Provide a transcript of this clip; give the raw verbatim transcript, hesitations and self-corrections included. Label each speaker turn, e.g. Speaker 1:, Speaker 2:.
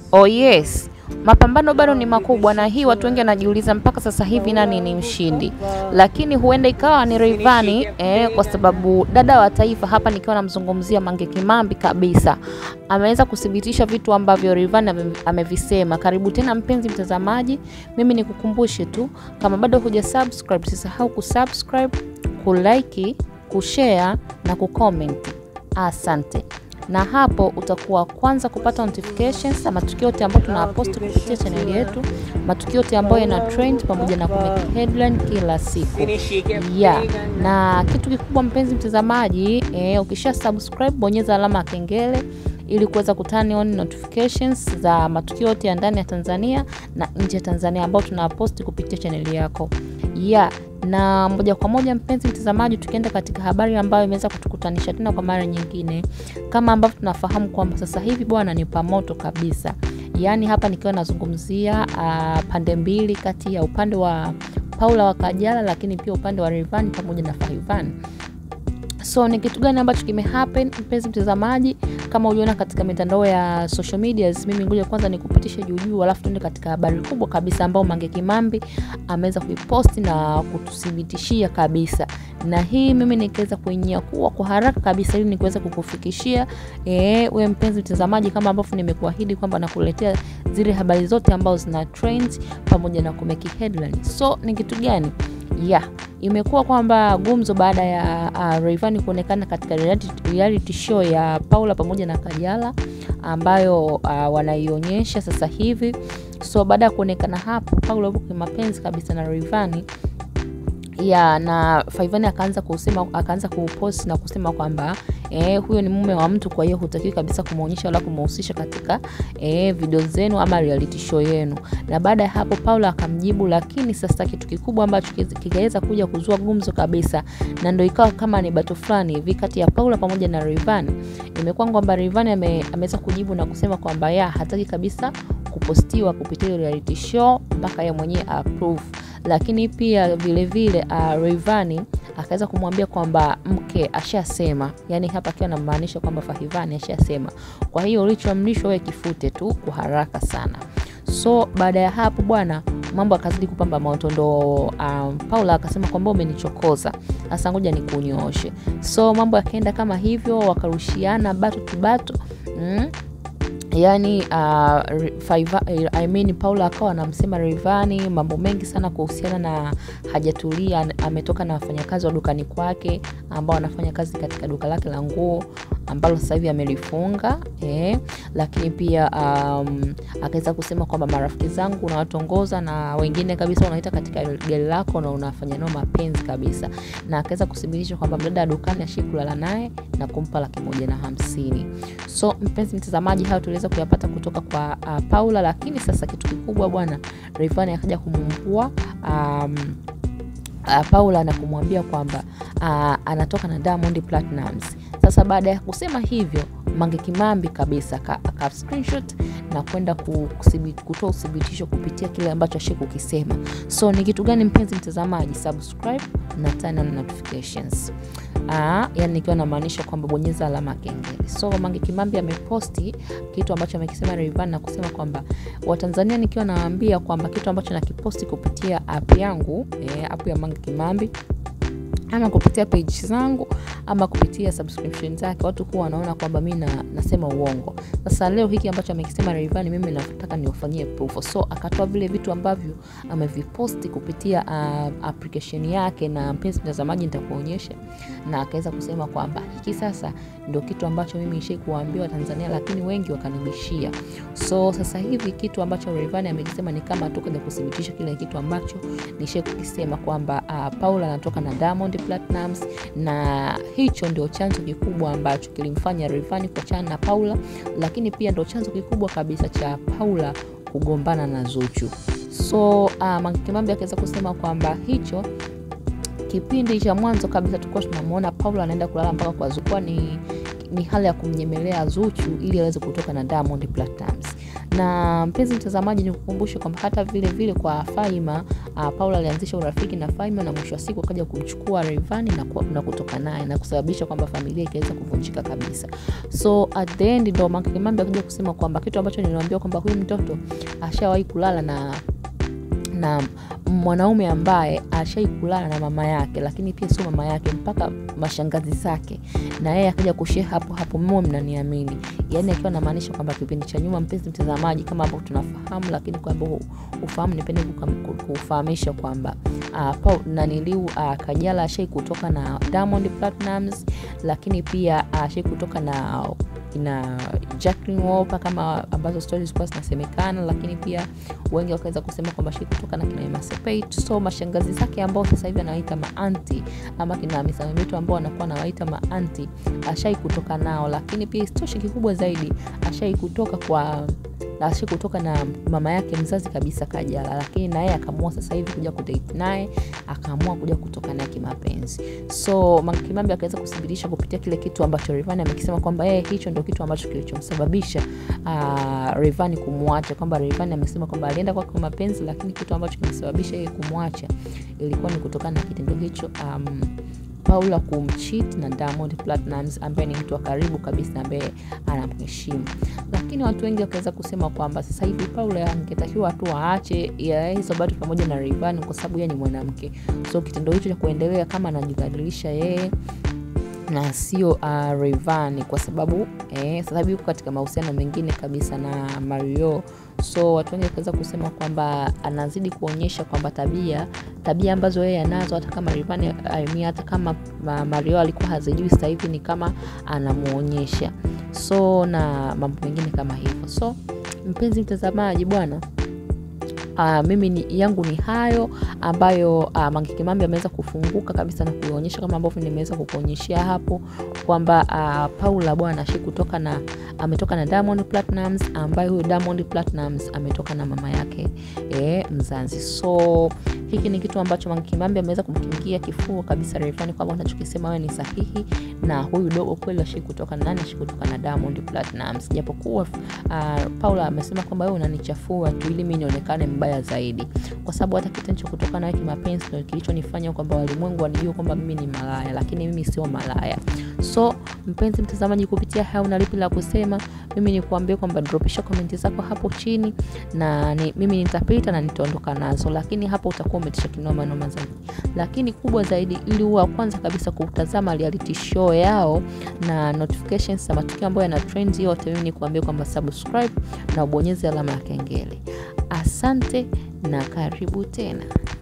Speaker 1: Oh yes, mapambano bado ni makubwa, na hii watu wengi wanajiuliza mpaka sasa hivi nani ni mshindi. Lakini huenda ikawa ni Rayvanny eh, kwa sababu dada wa taifa hapa, nikiwa namzungumzia Mange Kimambi kabisa, ameweza kudhibitisha vitu ambavyo Rayvanny amevisema. Karibu tena mpenzi mtazamaji, mimi nikukumbushe tu, kama bado huja subscribe, usisahau kusubscribe, kulike, kushare na kucomment. Asante. Na hapo utakuwa kwanza kupata notifications za matukio yote ambayo tunapost kupitia channel yetu, matukio yote ambayo yana trend pamoja na kumake headline kila siku. Yeah. Na kitu kikubwa mpenzi mtazamaji, eh, ukisha subscribe bonyeza alama ya kengele ili kuweza kutani on notifications za matukio yote ya ndani ya Tanzania na nje ya Tanzania ambayo tunapost kupitia channel yako. Yeah. Na moja kwa moja mpenzi mtazamaji, tukienda katika habari ambayo imeweza kutukutanisha tena kwa mara nyingine, kama ambavyo tunafahamu kwamba sasa hivi bwana ni pamoto kabisa. Yaani hapa nikiwa nazungumzia uh, pande mbili, kati ya upande wa Paula wa Kajala lakini pia upande wa Rayvanny pamoja na Fahyvanny. So ni kitu gani ambacho kime happen mpenzi mtazamaji? Kama uliona katika mitandao ya social medias, mimi ngoja kwanza nikupitishe juu juu, alafu tuende katika habari kubwa kabisa ambayo Mange Kimambi ameweza kuipost na kututhibitishia kabisa. Na hii mimi nikaweza kuinyia kuwa kwa haraka kabisa ili niweze kukufikishia eh wewe mpenzi mtazamaji, kama ambavyo nimekuahidi kwamba nakuletea zile habari zote ambazo zina trend pamoja na kumake headline. So ni kitu gani? Yeah, imekuwa kwamba gumzo baada ya uh, Rayvanny kuonekana katika reality, reality show ya Paula pamoja na Kajala ambayo uh, wanaionyesha sasa hivi. So baada ya kuonekana hapo Paula yuko kimapenzi kabisa na Rayvanny, ya na Fahyvanny akaanza kusema, akaanza kupost na kusema kwamba eh huyo ni mume wa mtu, kwa hiyo hutakiwi kabisa kumuonyesha wala kumhusisha katika eh video zenu ama reality show yenu. Na baada ya hapo Paula akamjibu, lakini sasa kitu kikubwa ambacho kikaweza kuja kuzua gumzo kabisa, na ndio ikawa kama ni battle fulani hivi kati ya Paula pamoja na Rayvanny, imekuwa kwamba Rayvanny ame, ameweza kujibu na kusema kwamba ya hataki kabisa kupostiwa kupitia reality show mpaka yeye mwenyewe approve. Lakini pia vile vile uh, Rayvanny akaweza kumwambia kwamba mke ashasema, yani hapa akiwa anamaanisha kwamba Fahyvanny ashasema, kwa hiyo ulichoamrishwa wewe kifute tu kwa haraka sana. So baada ya hapo bwana mambo akazidi kupamba moto, ndo um, Paula akasema kwamba umenichokoza, sasa ngoja nikunyooshe. So mambo yakaenda kama hivyo, wakarushiana bato tu bato. mm. Yani uh, Fahyvanny, I mean Paula akawa anamsema Rayvanny mambo mengi sana kuhusiana na hajatulia, ametoka na wafanyakazi wa dukani kwake ambao wanafanya kazi katika duka lake la nguo ambalo sasa hivi amelifunga eh. Lakini pia um, akaweza kusema kwamba marafiki zangu unawatongoza na wengine kabisa unaita katika gari lako na unafanya nao mapenzi kabisa, na akaweza kudhibitisha kwamba mdada dukani ashikulala naye na kumpa laki moja na hamsini. So mpenzi mtazamaji, hayo tuliweza kuyapata kutoka kwa uh, Paula. Lakini sasa kitu kikubwa bwana, Rayvanny akaja kumumpua um, uh, Paula na kumwambia kwamba uh, anatoka na Diamond Platnumz. Sasa baada ya kusema hivyo Mange Kimambi kabisa aka screenshot na kwenda kutoa uthibitisho kupitia kile ambacho ashiku kisema. So ni kitu gani mpenzi mtazamaji? Subscribe na turn on notifications. Ah, yani nikiwa na maanisha kwamba bonyeza alama kengele. So Mange Kimambi ameposti kitu ambacho amekisema Rayvanny na kusema kwamba Watanzania, nikiwa nawaambia kwamba kitu ambacho nakiposti kupitia app yangu, eh, app ya Mange Kimambi ama kupitia page zangu ama kupitia subscription zake, watu huwa wanaona kwamba mimi na, nasema uongo. Sasa leo hiki ambacho amekisema Rayvanny mimi nataka niwafanyie proof. So akatoa vile vitu ambavyo ameviposti kupitia uh, application yake, na mpenzi mtazamaji nitakuonyesha, na akaweza kusema kwamba hiki sasa ndio kitu ambacho mimi nishe kuambia Tanzania, lakini wengi wakanibishia. So sasa hivi kitu ambacho Rayvanny amekisema ni kama tu kaja kudhibitisha kile kitu ambacho nishe kukisema kwamba uh, Paula anatoka na Diamond Platnumz, na hicho ndio chanzo kikubwa ambacho kilimfanya Rayvanny kuachana na Paula, lakini pia ndio chanzo kikubwa kabisa cha Paula kugombana na Zuchu. So uh, Mange Kimambi akaweza kusema kwamba hicho kipindi cha mwanzo kabisa tulikuwa tunamuona Paula anaenda kulala mpaka kwa Zuchu, ni ni hali ya kumnyemelea Zuchu ili aweze kutoka na Diamond Platnumz. Na mpenzi mtazamaji, nikukumbushe kwamba hata vile vile kwa Faima, uh, Paula alianzisha urafiki na Faima na mwisho wa siku akaja kumchukua Rayvanny na, na kutoka naye na kusababisha kwamba familia ikaweza kuvunjika kabisa. So at the end ndo Mange Kimambi akaja kusema kwamba kitu ambacho niliwaambia kwamba huyu mtoto ashawahi kulala na na mwanaume ambaye ashai kulala na mama yake, lakini pia sio mama yake, mpaka mashangazi zake, na yeye akaja kushare hapo hapo, mimi mnaniamini. Yani akiwa anamaanisha kwamba kipindi cha nyuma, mpenzi mtazamaji, kama ambavyo tunafahamu, lakini kwa sababu ufahamu nipende kufahamisha kwamba uh, Paul naniliu uh, Kajala ashai kutoka na Diamond Platnumz, lakini pia uh, ashai kutoka na ina Jacqueline Wolper kama ambazo stories kwa zinasemekana, lakini pia wengi wakaweza kusema kwamba shi kutoka na kina Emma Sepeit. So mashangazi zake ambao sasa hivi anawaita ma-auntie ama kina Misamemetu ambao anakuwa anawaita ma-auntie, ashai kutoka nao. Lakini pia istoshi kikubwa zaidi, ashai kutoka kwa ashai kutoka na mama yake mzazi kabisa Kajala, lakini na yeye akaamua sasa hivi kuja kudate naye, akaamua kuja kutoka naye kimapenzi. So Mange Kimambi akaweza kusibirisha kupitia kile kitu ambacho Rayvanny amekisema kwamba yeye hicho ndio kitu ambacho kilichomsababisha uh, Rayvanny kumwacha, kwamba Rayvanny amesema kwamba alienda kwa kimapenzi, lakini kitu ambacho kimesababisha yeye kumwacha ilikuwa ni kutokana na kitendo hicho, um, Paula kumcheat na Diamond Platnumz ambaye ni mtu wa karibu kabisa ambaye anamheshimu. Lakini watu wengi wakaweza kusema kwamba sasa hivi Paula angetakiwa tu aache ya hizo bado pamoja na Rayvanny kwa sababu yeye ni mwanamke. So kitendo hicho cha kuendelea kama anajidhalilisha yeye na sio uh, Rayvanny, kwa sababu eh sasa hivi yuko katika mahusiano mengine kabisa na Mario. So watu wengi wakaweza kusema kwamba anazidi kuonyesha kwamba tabia tabia ambazo yeye anazo, hata kama Rayvanny I mean, hata kama Mario alikuwa hazijui, sasa hivi ni kama anamuonyesha. So na mambo mengine kama hivyo. So mpenzi mtazamaji bwana, Uh, mimi ni, yangu ni hayo ambayo uh, Mange Kimambi ameweza kufunguka kabisa na kuonyesha kama ambavyo nimeweza kukuonyeshia hapo kwamba uh, Paula bwana shi kutoka na ametoka na Diamond Platnumz, ambaye huyo Diamond Platnumz ametoka na mama yake eh mzazi. So hiki ni kitu ambacho Mange Kimambi ameweza kumkingia kifua kabisa Rayvanny kwamba anachokisema wewe ni sahihi, na huyu dogo kweli shi kutoka na nani, shi kutoka na Diamond Platnumz, japokuwa uh, Paula amesema kwamba wewe unanichafua tu ili mimi nionekane mbaya zaidi, kwa sababu hata kitendo cha kutoka naye kimapenzi ndio kilichonifanya kwamba walimwengu wanijue kwamba mimi ni malaya, lakini mimi sio malaya. So mpenzi mtazamaji, kupitia haya una lipi la kusema? Mimi ni kuambia kwamba dropisha comment zako hapo chini, na ni, mimi nitapita na nitaondoka nazo, lakini hapo utakuwa umetisha kinoma noma zaidi. Lakini kubwa zaidi, ili uwe kwanza kabisa kutazama reality show yao na notifications za matukio ambayo yana trend yote, mimi ni kuambia kwamba subscribe na ubonyeze alama ya kengele. Asante na karibu tena.